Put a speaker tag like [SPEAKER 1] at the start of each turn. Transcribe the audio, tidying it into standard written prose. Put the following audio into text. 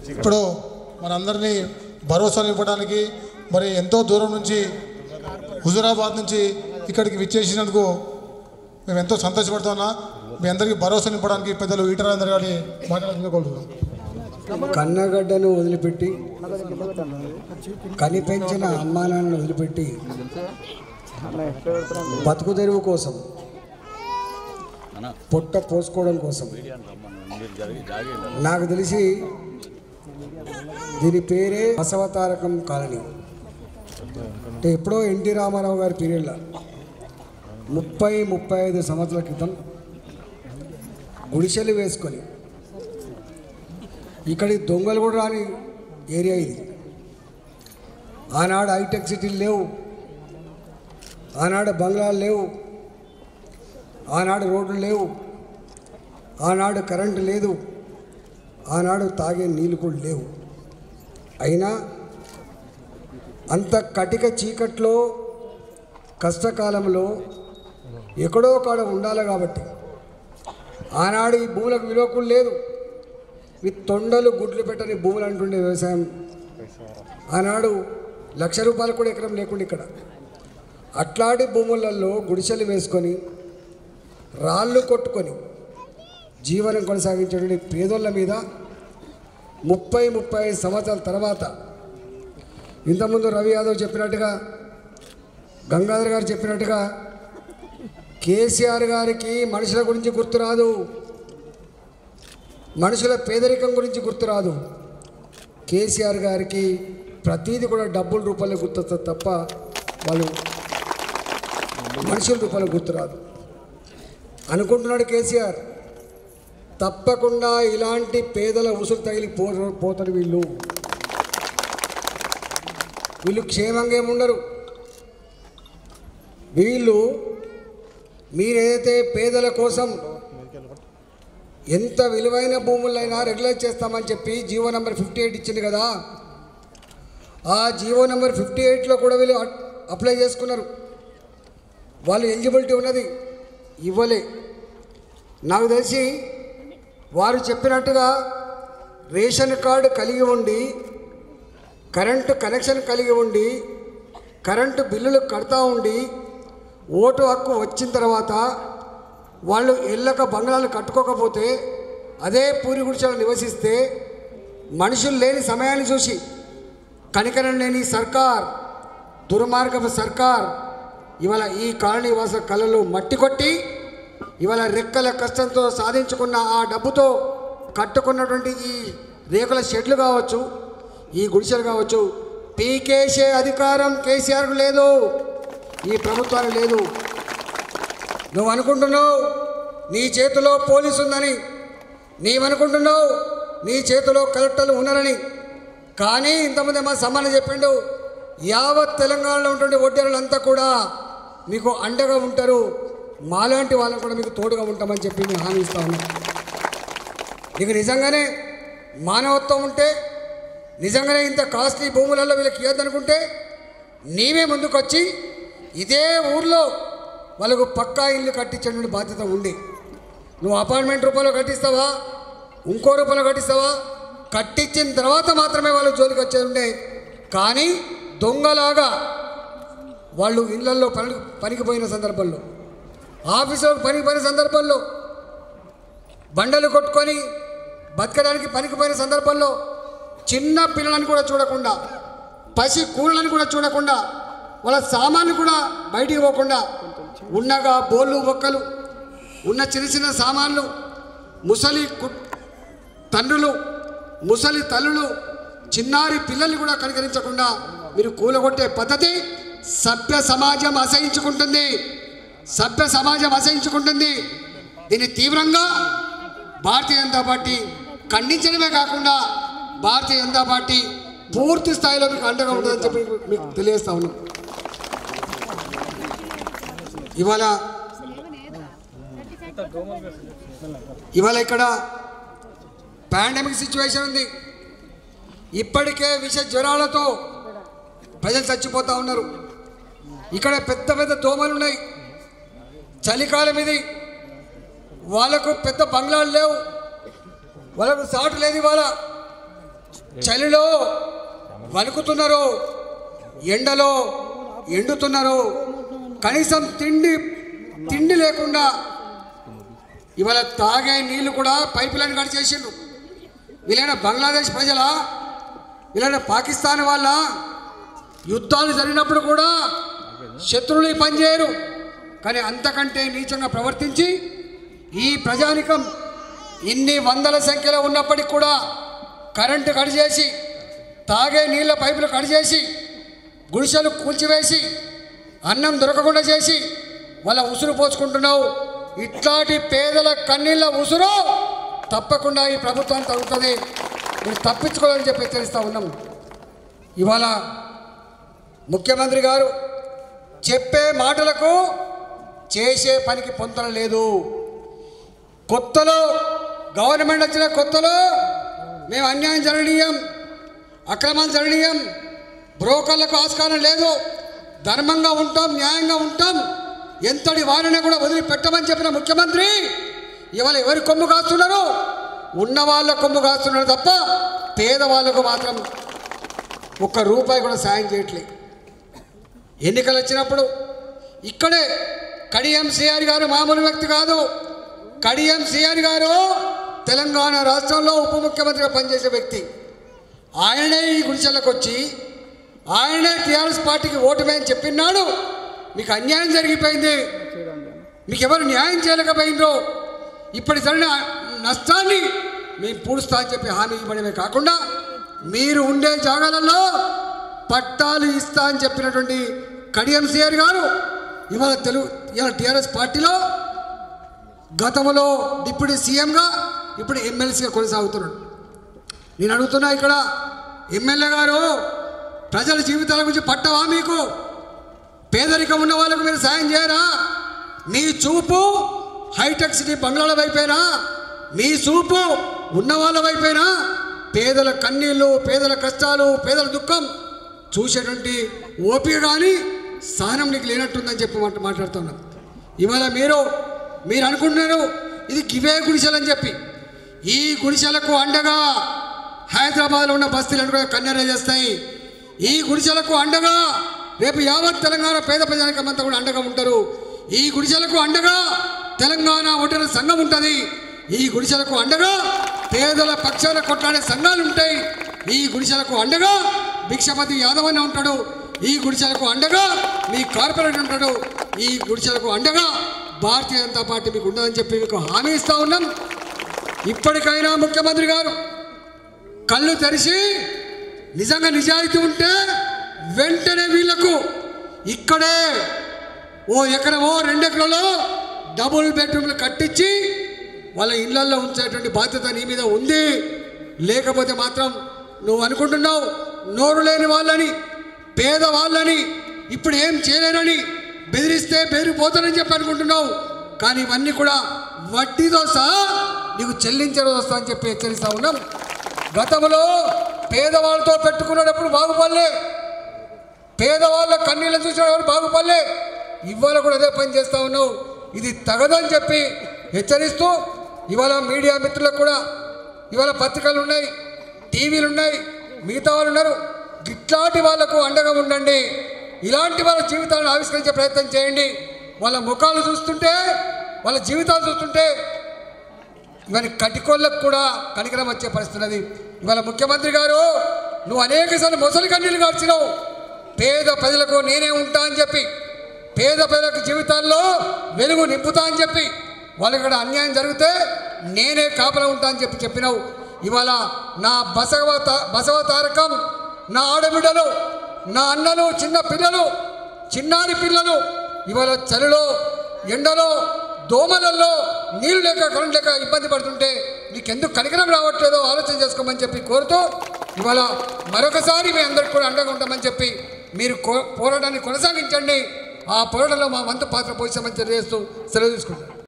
[SPEAKER 1] ఇప్పుడు మనందరినీ భరోసాను ఇవ్వడానికి మరి ఎంతో దూరం నుంచి హుజూరాబాద్ నుంచి ఇక్కడికి విచ్చేసినందుకు మేము ఎంతో సంతోషపడుతున్నా. మీ అందరికీ భరోసా నింపడానికి పెద్దలు ఈటరాజేందర్ గారిని మాట్లాడుకోగలుగుతున్నాం.
[SPEAKER 2] కన్నగడ్డను వదిలిపెట్టి కనిపెంచిన అమ్మానాన్నను వదిలిపెట్టి బతుకు తెరువు కోసం పొట్ట పోసుకోవడం కోసం నాకు తెలిసి దీని పేరే బసవతారకం కాలనీ. అంటే ఎప్పుడో ఎన్టీ రామారావు గారి పీరియడ్లో 30-35 సంవత్సరాల క్రితం గుడిసెలు వేసుకొని ఇక్కడి దొంగలు కూడా రాని ఏరియా ఇది. ఆనాడు హైటెక్ సిటీలు లేవు, ఆనాడు బంగ్లాలు లేవు, ఆనాడు రోడ్లు లేవు, ఆనాడు కరెంటు లేదు, ఆనాడు తాగే నీళ్ళు కూడా లేవు. అయినా అంత కటిక చీకట్లో కష్టకాలంలో ఎక్కడో కాడ ఉండాలి కాబట్టి ఆనాడు ఈ భూములకు విలువ కూడా లేదు. ఈ తొండలు గుడ్లు పెట్టని భూములు అంటుండే వ్యవసాయం. ఆనాడు ₹1,00,000 కూడా ఎకరం లేకుండా ఇక్కడ అట్లాంటి భూములలో గుడిసెలు వేసుకొని రాళ్ళు కొట్టుకొని జీవనం కొనసాగించేటువంటి పేదోళ్ళ మీద 30-35 సంవత్సరాల తర్వాత ఇంతకుముందు రవి యాదవ్ చెప్పినట్టుగా, గంగాధర్ గారు చెప్పినట్టుగా కేసీఆర్ గారికి మనుషుల గురించి గుర్తురాదు, మనుషుల పేదరికం గురించి గుర్తురాదు. కేసీఆర్ గారికి ప్రతీది కూడా డబ్బుల రూపంలో గుర్తొస్తుంది తప్ప వాళ్ళు మనుషుల రూపంలో గుర్తురాదు అనుకుంటున్నాడు కేసీఆర్. తప్పకుండా ఇలాంటి పేదల ఉసురు తగిలి పోతారు వీళ్ళు క్షేమంగా ఏముండరు. వీళ్ళు మీరేదైతే పేదల కోసం ఎంత విలువైన భూములైనా రెగ్యులైజ్ చేస్తామని చెప్పి జీవో నెంబర్ 58 ఇచ్చింది కదా, ఆ జీవో నెంబర్ 58లో కూడా వీళ్ళు అప్లై చేసుకున్నారు. వాళ్ళు ఎలిజిబిలిటీ ఉన్నది, ఇవ్వలే. నాకు తెలిసి వారు చెప్పినట్టుగా రేషన్ కార్డు కలిగి ఉండి, కరెంటు కనెక్షన్ కలిగి ఉండి, కరెంటు బిల్లులు కడతా ఉండి, ఓటు హక్కు వచ్చిన తర్వాత వాళ్ళు ఇళ్ళక బంగ్లాలు కట్టుకోకపోతే అదే పూరి గుడిసెలో నివసిస్తే మనుషులు లేని సమయాన్ని చూసి కనికరం లేని సర్కార్, దుర్మార్గపు సర్కార్ ఇవాళ ఈ కాలనీ వాసుల కళ్ళలో మట్టి కొట్టి ఇవాళ రెక్కల కష్టంతో సాధించుకున్న ఆ డబ్బుతో కట్టుకున్నటువంటి ఈ రేకుల షెడ్లు కావచ్చు, ఈ గుడిసెలు కావచ్చు, పీకేసే అధికారం కేసీఆర్కు లేదు, ఈ ప్రభుత్వానికి లేదు. నువ్వు అనుకుంటున్నావు నీ చేతిలో పోలీసు ఉందని, నీవనుకుంటున్నావు నీ చేతిలో కలెక్టర్లు ఉన్నారని. కానీ ఇంతమంది మా సమానం చెప్పిండు, యావత్ తెలంగాణలో ఉంటుండే వడ్డీలంతా కూడా మీకు అండగా ఉంటారు, మాలాంటి వాళ్ళని కూడా మీకు తోడుగా ఉంటామని చెప్పి నేను హామీ ఇస్తా ఉన్నా. నీకు నిజంగానే మానవత్వం ఉంటే, నిజంగానే ఇంత కాస్ట్లీ భూములలో వీళ్ళకి ఇవ్వద్దనుకుంటే నీవే ముందుకొచ్చి ఇదే ఊర్లో వాళ్ళకు పక్కా ఇల్లు కట్టించేటువంటి బాధ్యత ఉంది. నువ్వు అపార్ట్మెంట్ రూపంలో కట్టిస్తావా, ఇంకో రూపంలో కట్టిస్తావా, కట్టించిన తర్వాత మాత్రమే వాళ్ళు జోలికి వచ్చేది ఉండే. కానీ దొంగలాగా వాళ్ళు ఇళ్లల్లో పనికిపోయిన సందర్భంలో, ఆఫీసులకు పనికిపోయిన సందర్భంలో, బండలు కొట్టుకొని బతకడానికి పనికిపోయిన సందర్భంలో చిన్న పిల్లలను కూడా చూడకుండా, పసి కూరలను కూడా చూడకుండా, వాళ్ళ సామాన్లు కూడా బయటికి పోకుండా ఉన్నగా బోళ్ళు బొక్కలు ఉన్న చిన్న చిన్న సామాన్లు, ముసలి తండ్రులు, ముసలి తల్లులు, చిన్నారి పిల్లల్ని కూడా కనికరించకుండా మీరు కూలగొట్టే పద్ధతి సభ్య సమాజం అసహించుకుంటుంది, సభ్య సమాజం అసహించుకుంటుంది. దీన్ని తీవ్రంగా భారతీయ జనతా పార్టీ ఖండించడమే కాకుండా భారతీయ జనతా పార్టీ పూర్తి స్థాయిలో మీకు అండగా ఉంటుందని చెప్పి మీకు తెలియజేస్తా ఉన్నాం. ఇవాళ ఇక్కడ పాండమిక్ సిచ్యువేషన్ ఉంది. ఇప్పటికే విష జ్వరాలతో ప్రజలు చచ్చిపోతూ ఉన్నారు. ఇక్కడ పెద్ద పెద్ద దోమలు ఉన్నాయి. చలికాలం ఇది, వాళ్ళకు పెద్ద బంగ్లాలు లేవు, వాళ్ళకు సాటు లేదు. ఇవాళ చలిలో వణుకుతున్నారు, ఎండలో ఎండుతున్నారు, కనీసం తిండి లేకుండా ఇవాళ తాగే నీళ్లు కూడా పైప్ లైన్ కట్ చేసిండ్రు. వీళ్ళైనా బంగ్లాదేశ్ ప్రజలా, వీళ్ళైనా పాకిస్తాన్ వాళ్ళ? యుద్ధాలు జరిగినప్పుడు కూడా శత్రువులు పనిచేయరు, కానీ అంతకంటే నీచంగా ప్రవర్తించి ఈ ప్రజానికం ఇన్ని వందల సంఖ్యలో ఉన్నప్పటికీ కూడా కరెంటు కట్ చేసి, తాగే నీళ్ళ పైపులు కట్ చేసి, గుడిసెలు కూల్చివేసి, అన్నం దొరకకుండా చేసి వాళ్ళ ఉసురు పోసుకుంటున్నావు. ఇట్లాంటి పేదల కన్నీళ్ళ ఉసురు తప్పకుండా ఈ ప్రభుత్వానికి తగ్గుతుంది. మీరు తప్పించుకోవాలని చెప్పి హెచ్చరిస్తూ ఉన్నాం. ఇవాళ ముఖ్యమంత్రి గారు చెప్పే మాటలకు చేసే పనికి పొంతన లేదు. కొత్తలో గవర్నమెంట్ వచ్చిన కొత్తలో మేము అన్యాయం జరగనీయం, అక్రమాలు జరగనీయం, బ్రోకర్లకు ఆస్కారం లేదు, ధర్మంగా ఉంటాం, న్యాయంగా ఉంటాం, ఎంతటి వారిని కూడా వదిలిపెట్టమని చెప్పిన ముఖ్యమంత్రి ఇవాళ ఎవరి కొమ్ము కాస్తున్నారు? ఉన్న వాళ్ళ కొమ్ము కాస్తున్నారు తప్ప పేదవాళ్ళకు మాత్రం ఒక్క రూపాయి కూడా సాయం చేయట్లేదు. ఎన్నికలు వచ్చినప్పుడు ఇక్కడే కడియం శ్రీహరి గారు మామూలు వ్యక్తి కాదు. కడియం శ్రీహరి గారు తెలంగాణ రాష్ట్రంలో ఉప ముఖ్యమంత్రిగా పనిచేసే వ్యక్తి. ఆయనే ఈ గుడిసెలకు వచ్చి ఆయనే టీఆర్ఎస్ పార్టీకి ఓటు వేయని చెప్పినాడు. మీకు అన్యాయం జరిగిపోయింది, మీకు ఎవరు న్యాయం చేయలేకపోయిందో, ఇప్పటి జరిగిన నష్టాన్ని మేము పూడుస్తా అని చెప్పి హామీ ఇవ్వడమే కాకుండా మీరు ఉండే జాగాలలో పట్టాలు ఇస్తా అని చెప్పినటువంటి కడియం శ్రీహరి గారు ఇవాళ టీఆర్ఎస్ పార్టీలో గతంలో డిప్యూటీ సీఎంగా ఇప్పుడు ఎమ్మెల్సీగా కొనసాగుతున్నాడు. నేను అడుగుతున్నా, ఇక్కడ ఎమ్మెల్యే గారు ప్రజల జీవితాల గురించి పట్టవా? మీకు పేదరికం ఉన్న వాళ్ళకు మీరు సాయం చేయరా? మీ చూపు హైటెక్ సిటీ బంగ్లాల వైపేనా? మీ చూపు ఉన్న వాళ్ళ వైపేనా? పేదల కన్నీళ్ళు, పేదల కష్టాలు, పేదల దుఃఖం చూసేటువంటి ఓపిక కానీ సహనం నీకు లేనట్టుందని చెప్పి మాట్లాడుతున్నాం. ఇవాళ మీరు అనుకుంటున్నారు ఇది గివే గుడిసెలని చెప్పి. ఈ గుడిసెలకు అండగా హైదరాబాద్లో ఉన్న బస్తీలను కూడా కన్నెర చేస్తాయి. ఈ గుడిసెలకు అండగా రేపు యావత్ తెలంగాణ పేద ప్రజానికమంతా కూడా అండగా ఉంటారు. ఈ గుడిసెలకు అండగా తెలంగాణ ఒంటరి సంఘం ఉంటుంది. ఈ గుడిసెలకు అండగా పేదల పక్షాన కొట్లాడే సంఘాలు ఉంటాయి. ఈ గుడిసెలకు అండగా భిక్షపతి యాదవ్ అని ఉంటాడు. ఈ గుడిసెలకు అండగా మీ కార్పొరేటర్ ఉంటాడు. ఈ గుడిసెలకు అండగా భారతీయ జనతా పార్టీ మీకు ఉండదని చెప్పి మీకు హామీ ఇస్తా ఉన్నాం. ఇప్పటికైనా ముఖ్యమంత్రి గారు కళ్ళు తెరిచి నిజంగా నిజాయితీ ఉంటే వెంటనే వీళ్లకు ఇక్కడే ఓ ఎకరమో 2 ఎకరాలో డబుల్ బెడ్రూమ్లు కట్టించి వాళ్ళ ఇళ్లల్లో ఉంచేటువంటి బాధ్యత నీ మీద ఉంది. లేకపోతే మాత్రం నువ్వు అనుకుంటున్నావు నోరు లేని వాళ్ళని, పేదవాళ్ళని ఇప్పుడు ఏం చేయలేనని, బెదిరిస్తే బెదిరిపోతానని చెప్పి అనుకుంటున్నావు. కానీ ఇవన్నీ కూడా వడ్డీతో సహా నీకు చెల్లించడం వస్తా అని చెప్పి హెచ్చరిస్తూ ఉన్నాం. గతంలో పేదవాళ్ళతో పెట్టుకున్నప్పుడు బాగుపడలే, పేదవాళ్ళ కన్నీళ్ళని చూసినప్పుడు బాగుపడలే. ఇవాళ కూడా అదే పని చేస్తూ ఉన్నావు. ఇది తగదని చెప్పి హెచ్చరిస్తూ ఇవాళ మీడియా మిత్రులకు కూడా ఇవాళ పత్రికలు ఉన్నాయి, టీవీలు ఉన్నాయి, మిగతా వాళ్ళు ఉన్నారు. ఇట్లాంటి వాళ్లకు అండగా ఉండండి. ఇలాంటి వాళ్ళ జీవితాలను ఆవిష్కరించే ప్రయత్నం చేయండి. వాళ్ళ ముఖాలు చూస్తుంటే, వాళ్ళ జీవితాలు చూస్తుంటే ఇవన్నీ కటికోళ్ళకు కూడా కనికరం వచ్చే పరిస్థితి ఉన్నది. ఇవాళ ముఖ్యమంత్రి గారు నువ్వు అనేకసార్లు మొసలి కన్నీళ్ళు కార్చినావు. పేద ప్రజలకు నేనే ఉంటా అని చెప్పి, పేద ప్రజలకు జీవితాల్లో వెలుగు నింపుతా అని చెప్పి, వాళ్ళకి ఇక్కడ అన్యాయం జరిగితే నేనే కాపలా ఉంటా అని చెప్పి చెప్పినావు. ఇవాళ నా బసవ తారకం, నా ఆడబిడ్డలు, నా అన్నలు, చిన్న పిల్లలు, చిన్నారి పిల్లలు ఇవాళ చలిలో, ఎండలో, దోమలలో నీళ్ళు లేక కరెంట్ లేక ఇబ్బంది పడుతుంటే నీకెందుకు కనికరం రావట్లేదో ఆలోచన చేసుకోమని చెప్పి కోరుతూ ఇవాళ మరొకసారి మీ అందరికి కూడా అండగా ఉంటామని చెప్పి మీరు పోరాటాన్ని కొనసాగించండి. ఆ పోరాటంలో మా వంతు పాత్ర పోషిస్తామని తెలియజేస్తూ సెలవు తీసుకుంటాం.